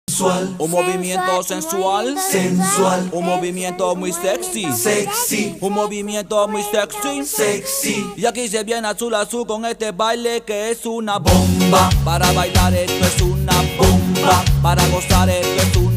Sensual, un movimiento sensual, sensual, un movimiento muy sexy, sexy, un movimiento muy sexy, sexy. Y aquí se viene azul azul con este baile que es una bomba. Bomba, Para bailar esto es una bomba. bomba, Para gozar esto es una